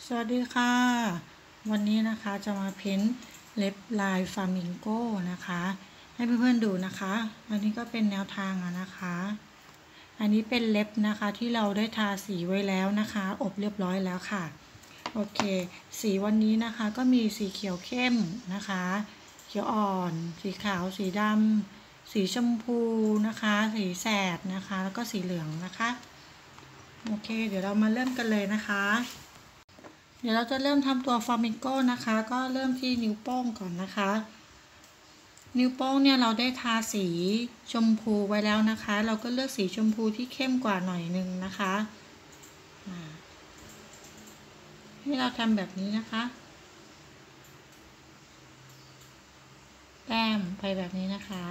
สวัสดีค่ะวันนี้นะคะจะมาเพ้นเล็บลายฟลามิงโก้นะคะให้เพื่อนๆดูนะคะอันนี้ก็เป็นแนวทางนะคะอันนี้เป็นเล็บนะคะที่เราได้ทาสีไว้แล้วนะคะอบเรียบร้อยแล้วค่ะโอเคสีวันนี้นะคะก็มีสีเขียวเข้มนะคะเขียวอ่อนสีขาวสีดำสีชมพูนะคะสีแสดนะคะแล้วก็สีเหลืองนะคะโอเคเดี๋ยวเรามาเริ่มกันเลยนะคะเดี๋ยวเราจะเริ่มทำตัวฟลามิงโก้นะคะก็เริ่มที่นิ้วโป้งก่อนนะคะนิ้วโป้งเนี่ยเราได้ทาสีชมพูไว้แล้วนะคะเราก็เลือกสีชมพูที่เข้มกว่าหน่อยนึงนะคะให้เราทำแบบนี้นะคะแต้มไปแบบนี้นะคะ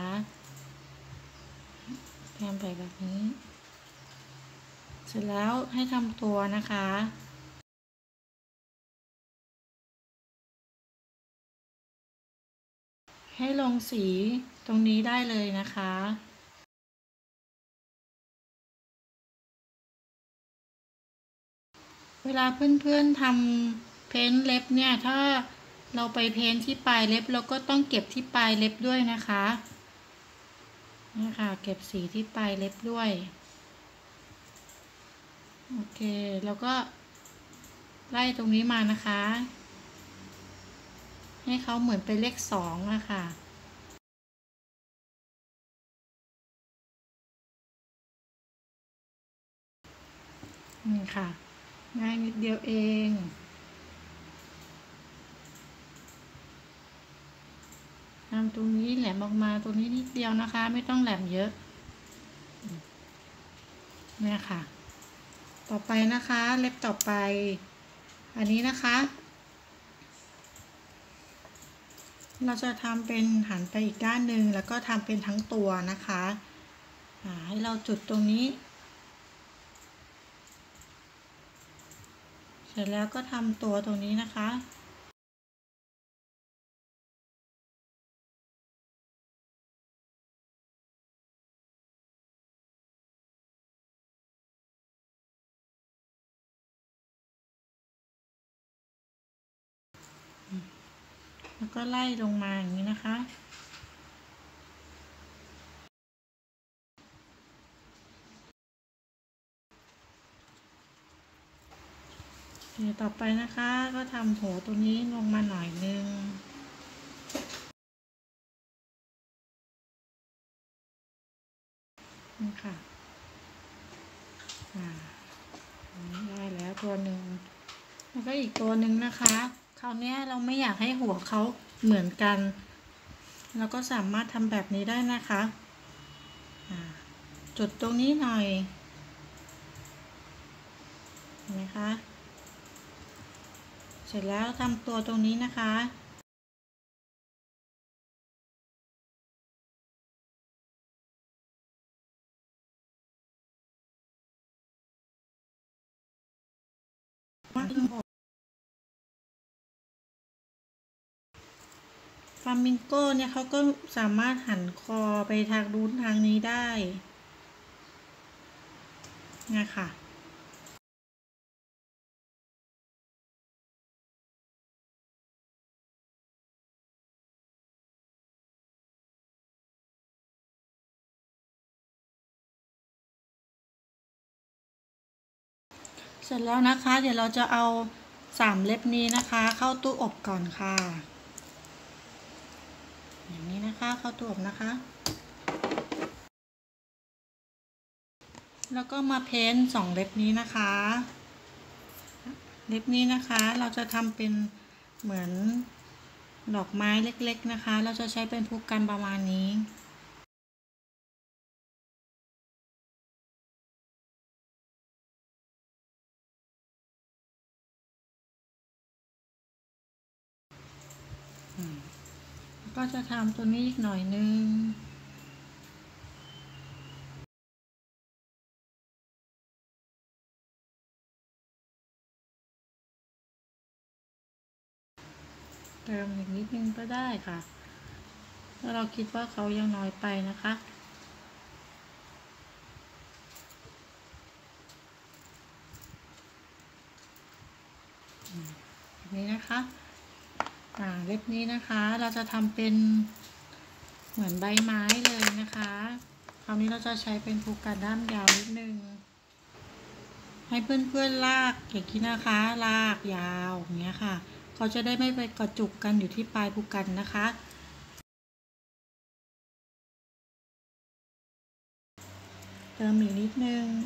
แต้มไปแบบนี้เสร็จแล้วให้ทำตัวนะคะให้ลงสีตรงนี้ได้เลยนะคะเวลาเพื่อนๆทำเพ้นเล็บเนี่ยถ้าเราไปเพ้นที่ปลายเล็บเราก็ต้องเก็บที่ปลายเล็บด้วยนะคะนี่ค่ะเก็บสีที่ปลายเล็บด้วยโอเคแล้วก็ไล่ตรงนี้มานะคะให้เขาเหมือนเป็นเลข2นะคะนี่ค่ะง่ายนิดเดียวเองทำตรงนี้แหลมออกมาตรงนี้นิดเดียวนะคะไม่ต้องแหลมเยอะเนี่ยค่ะต่อไปนะคะเล็บต่อไปอันนี้นะคะเราจะทำเป็นหันไปอีกด้านหนึ่งแล้วก็ทำเป็นทั้งตัวนะคะให้เราจุดตรงนี้เสร็จแล้วก็ทำตัวตรงนี้นะคะแล้วก็ไล่ลงมาอย่างนี้นะคะเดี๋ยวต่อไปนะคะก็ทำหัวตัวนี้ลงมาหน่อยนึงนี่ค่ะได้แล้วตัวหนึ่งแล้วก็อีกตัวหนึ่งนะคะคราวนี้เราไม่อยากให้หัวเขาเหมือนกันเราก็สามารถทำแบบนี้ได้นะคะจุดตรงนี้หน่อยเห็นไหมคะเสร็จแล้วทำตัวตรงนี้นะคะฟลามิงโก้เนี่ยเขาก็สามารถหันคอไปทางนู้นทางนี้ได้นะคะเสร็จแล้วนะคะเดี๋ยวเราจะเอา3เล็บนี้นะคะเข้าตู้อบก่อนค่ะอย่างนี้นะคะเข้าตู้อบนะคะแล้วก็มาเพ้น2เล็บนี้นะคะเล็บนี้นะคะเราจะทำเป็นเหมือนดอกไม้เล็กๆนะคะเราจะใช้เป็นผู้กันประมาณนี้ก็จะทำตัวนี้อีกหน่อยนึงเติมอีกนิดนึงก็ได้ค่ะถ้าเราคิดว่าเขายังน้อยไปนะคะนี้นะคะเล็บนี้นะคะเราจะทำเป็นเหมือนใบไม้เลยนะคะคราวนี้เราจะใช้เป็นภูกันด้ามยาวนิดนึงให้เพื่อนๆลากอย่างนี้นะคะลากยาวอย่างเงี้ยค่ะเขาจะได้ไม่ไปกระจุกกันอยู่ที่ปลายภูกันนะคะเติมอีกนิดนึง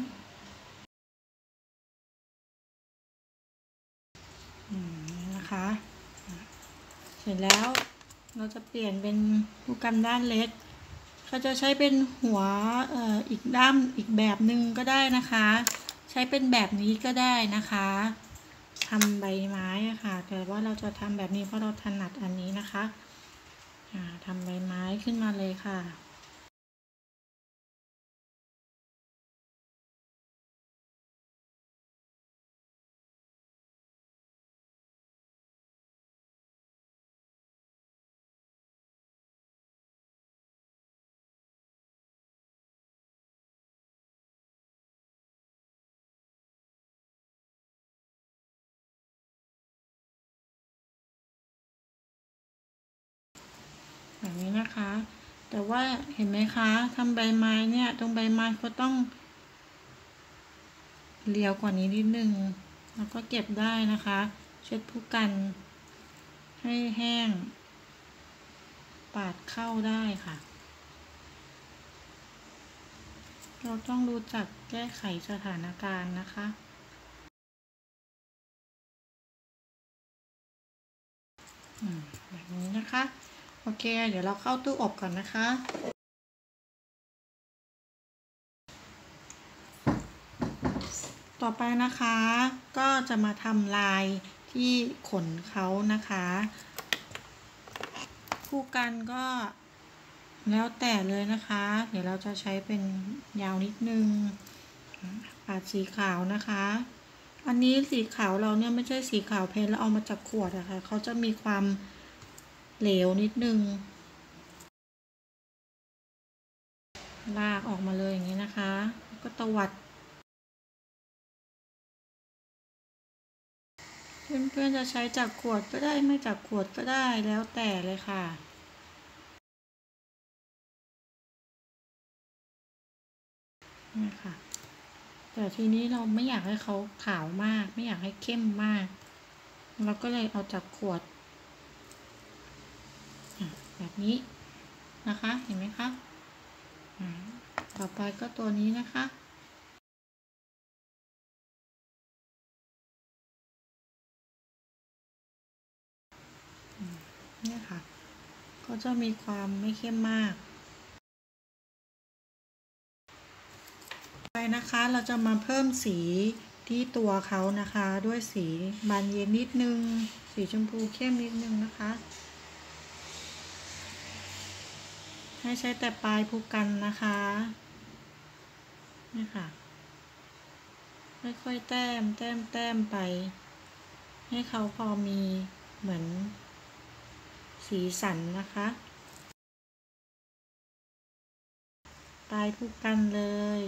นะคะเสร็จแล้วเราจะเปลี่ยนเป็นภูกันด้านเล็กเขาจะใช้เป็นหัวอีกด้ามอีกแบบหนึ่งก็ได้นะคะใช้เป็นแบบนี้ก็ได้นะคะทำใบไม้ค่ะแต่ว่าเราจะทำแบบนี้เพราะเราถนัดอันนี้นะคะทำใบไม้ขึ้นมาเลยค่ะแบบนี้นะคะแต่ว่าเห็นไหมคะทำใบไม้เนี่ยตรงใบไม้ก็ต้องเรียวกว่านี้นิดนึงแล้วก็เก็บได้นะคะเช็ดผู้กันให้แห้งปาดเข้าได้ค่ะเราต้องรู้จักแก้ไขสถานการณ์นะคะแบบนี้นะคะโอเคเดี๋ยวเราเข้าตู้อบก่อนนะคะต่อไปนะคะก็จะมาทำลายที่ขนเขานะคะคู่กันก็แล้วแต่เลยนะคะเดี๋ยวเราจะใช้เป็นยาวนิดนึงปาดสีขาวนะคะอันนี้สีขาวเราเนี่ยไม่ใช่สีขาวเพนแล้วเอามาจากขวดอะค่ะเขาจะมีความเหลวนิดนึงลากออกมาเลยอย่างนี้นะคะก็ตวัดเพื่อนๆจะใช้จากขวดก็ได้ไม่จากขวดก็ได้แล้วแต่เลยค่ะนี่ค่ะแต่ทีนี้เราไม่อยากให้เขาขาวมากไม่อยากให้เข้มมากเราก็เลยเอาจากขวดแบบนี้นะคะเห็นไหมคะต่อไปก็ตัวนี้นะคะเนี่ยค่ะก็จะมีความไม่เข้มมากไปนะคะเราจะมาเพิ่มสีที่ตัวเขานะคะด้วยสีบานเย็นนิดนึงสีชมพูเข้มนิดนึงนะคะให้ใช้แต่ปลายภูกันนะคะนี่ค่ะค่อยๆแต้มไปให้เขาพอมีเหมือนสีสันนะคะปลายภูกันเลย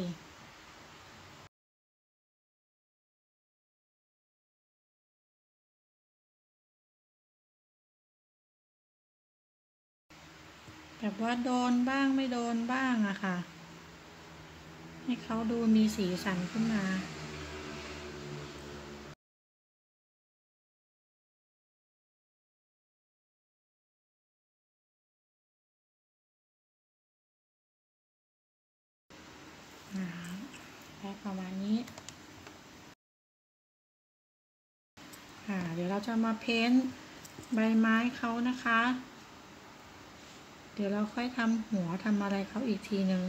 แบบว่าโดนบ้างไม่โดนบ้างอะค่ะให้เขาดูมีสีสันขึ้นมาได้ประมาณนี้เดี๋ยวเราจะมาเพ้นท์ใบไม้เขานะคะเดี๋ยวเราค่อยทำหัวทำอะไรเขาอีกทีนึง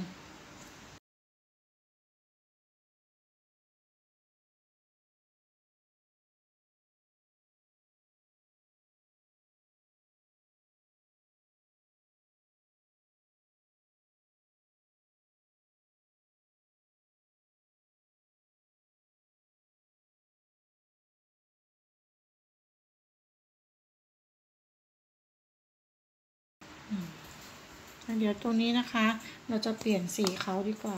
เดี๋ยวตรงนี้นะคะเราจะเปลี่ยนสีเขาดีกว่า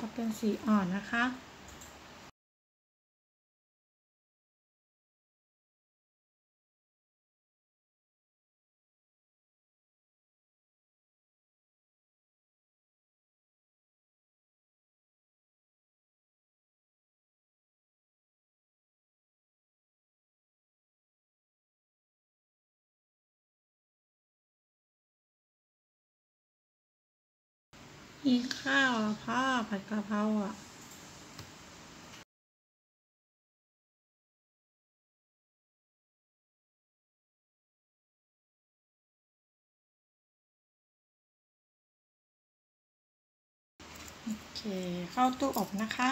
ก็เป็นสีอ่อนนะคะมีข้าวพ่อผัดกะเพราอ่ะโอเคเข้าตู้อบนะคะ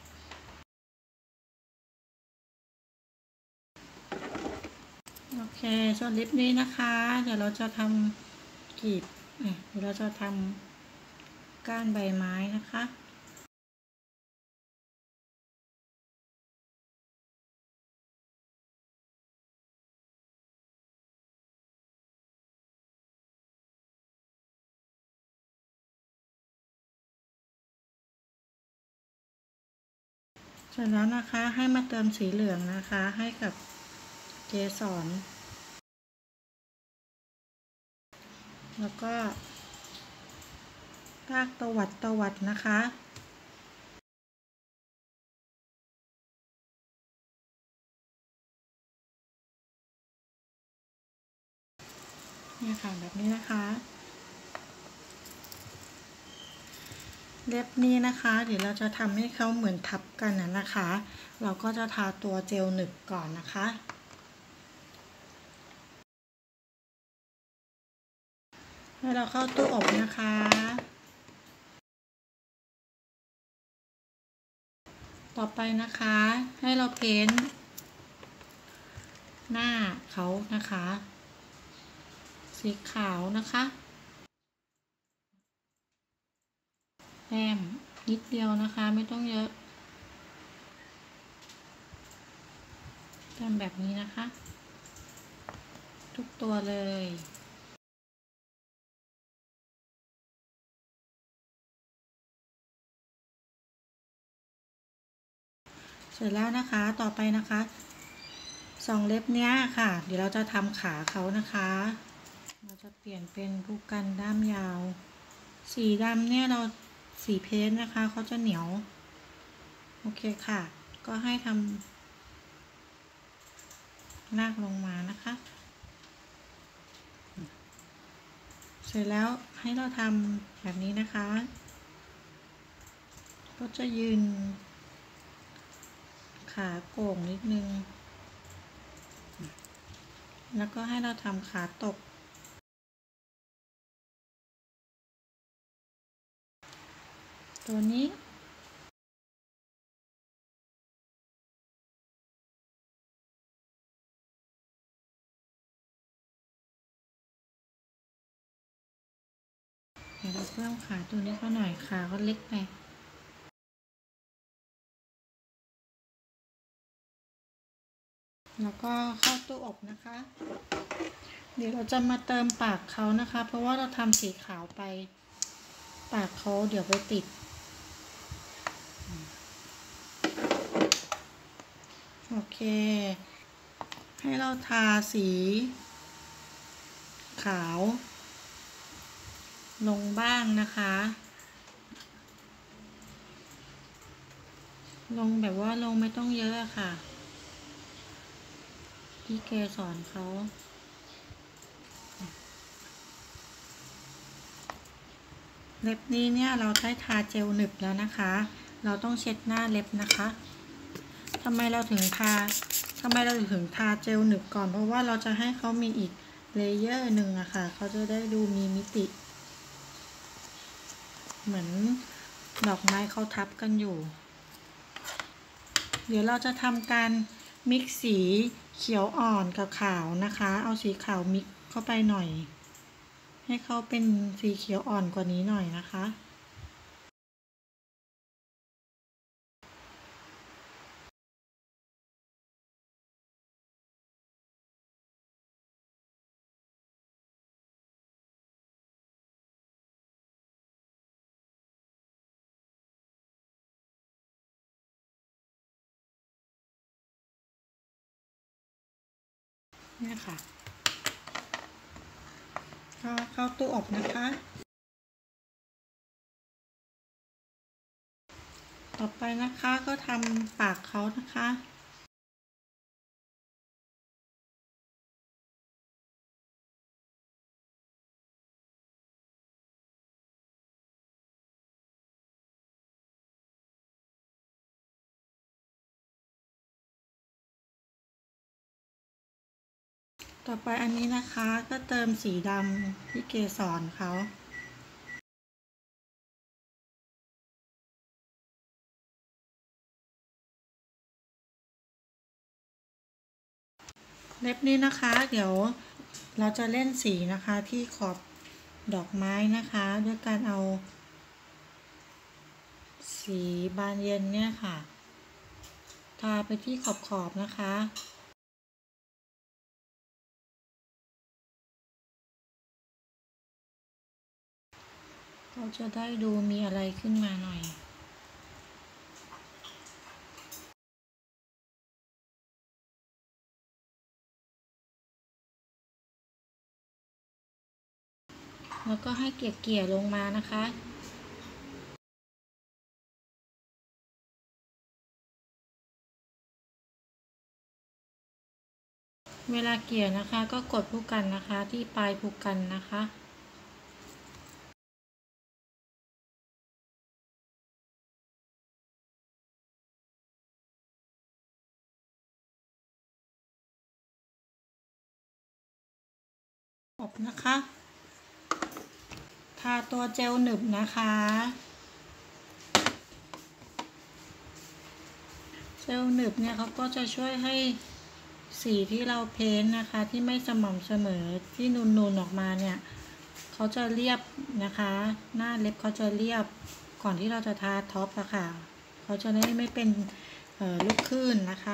โอเคส่วนลิปนี้นะคะเดี๋ยวเราจะทำกีบเดี๋ยวเราจะทำก้านใบไม้นะคะเสร็จแล้วนะคะให้มาเติมสีเหลืองนะคะให้กับเกสรแล้วก็รากตวัดนะคะเนี่ยค่ะแบบนี้นะคะเล็บนี้นะคะเดี๋ยวเราจะทำให้เขาเหมือนทับกันนะคะเราก็จะทาตัวเจลหนึบก่อนนะคะให้เราเข้าตู้อบนะคะต่อไปนะคะให้เราเพ้นท์หน้าเขานะคะสีขาวนะคะแต้มนิดเดียวนะคะไม่ต้องเยอะแต้มแบบนี้นะคะทุกตัวเลยเสร็จแล้วนะคะต่อไปนะคะสองเล็บเนี้ยค่ะเดี๋ยวเราจะทำขาเขานะคะเราจะเปลี่ยนเป็นผู้กันด้ามยาวสีดำเนี่ยเราสีเพ้นท์นะคะเขาจะเหนียวโอเคค่ะก็ให้ทำลากลงมานะคะเสร็จแล้วให้เราทำแบบนี้นะคะก็จะยืนขาโก่งนิดนึงแล้วก็ให้เราทำขาตกตัวนี้เดี๋ยวเราเพิ่มขาตัวนี้เขาหน่อยขาก็เล็กไปแล้วก็เข้าตู้อบนะคะเดี๋ยวเราจะมาเติมปากเขานะคะเพราะว่าเราทำสีขาวไปปากเขาเดี๋ยวไปติดโอเคให้เราทาสีขาวลงบ้างนะคะลงแบบว่าลงไม่ต้องเยอะค่ะที่แกสอนเขาเล็บนี้เนี่ยเราใช้ทาเจลหนึบแล้วนะคะเราต้องเช็ดหน้าเล็บนะคะทำไมเราถึงทาเจลหนึบก่อนเพราะว่าเราจะให้เขามีอีกเลเยอร์หนึ่งอะค่ะเขาจะได้ดูมีมิติเหมือนดอกไม้เขาทับกันอยู่เดี๋ยวเราจะทำการมิกซ์สีเขียวอ่อนกับขาวนะคะเอาสีขาวมิกซ์เข้าไปหน่อยให้เขาเป็นสีเขียวอ่อนกว่านี้หน่อยนะคะเนี่ยค่ะก็เข้าตู้อบนะคะต่อไปนะคะก็ทำปากเขานะคะต่อไปอันนี้นะคะก็เติมสีดำที่เกสรเขาเล็บนี้นะคะเดี๋ยวเราจะเล่นสีนะคะที่ขอบดอกไม้นะคะด้วยการเอาสีบานเย็นเนี่ยค่ะทาไปที่ขอบนะคะเราจะได้ดูมีอะไรขึ้นมาหน่อยแล้วก็ให้เกลี่ยลงมานะคะเวลาเกลี่ยนะคะก็กดผู้กันนะคะที่ปลายผู้กันนะคะอบนะคะทาตัวเจลหนึบนะคะเจลหนึบเนี่ยเขาก็จะช่วยให้สีที่เราเพ้นนะคะที่ไม่สม่ำเสมอที่นูนๆออกมาเนี่ยเขาจะเรียบนะคะหน้าเล็บเขาจะเรียบก่อนที่เราจะทาท็อปอะค่ะเขาจะได้ไม่เป็นลูกคลื่นนะคะ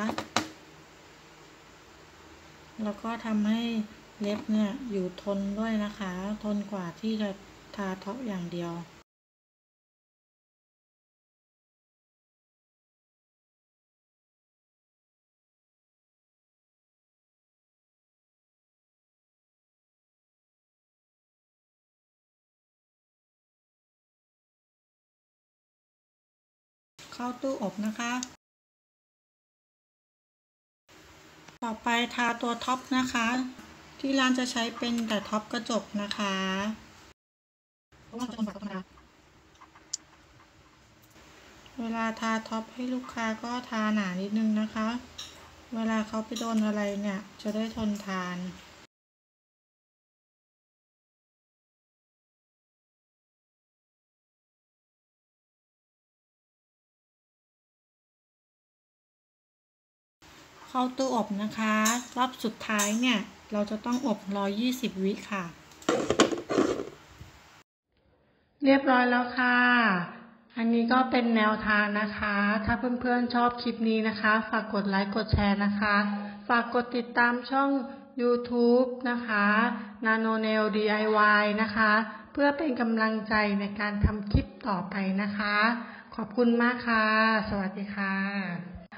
แล้วก็ทำให้เล็บเนี่ยอยู่ทนด้วยนะคะทนกว่าที่จะทาท็อปอย่างเดียวเข้าตู้อบนะคะต่อไปทาตัวท็อปนะคะที่ร้านจะใช้เป็นแต่ท็อปกระจกนะคะเพราะว่าจะทนกว่าธรรมดาเวลาทาท็อปให้ลูกค้าก็ทาหนานิดนึงนะคะเวลาเขาไปโดนอะไรเนี่ยจะได้ทนทานเข้าตู้อบนะคะรอบสุดท้ายเนี่ยเราจะต้องอบ120 วิค่ะเรียบร้อยแล้วค่ะอันนี้ก็เป็นแนวทางนะคะถ้าเพื่อนๆชอบคลิปนี้นะคะฝากกดไลค์กดแชร์นะคะฝากกดติดตามช่อง YouTube นะคะ Nano Nail DIY นะคะเพื่อเป็นกำลังใจในการทำคลิปต่อไปนะคะขอบคุณมากค่ะสวัสดีค่ะ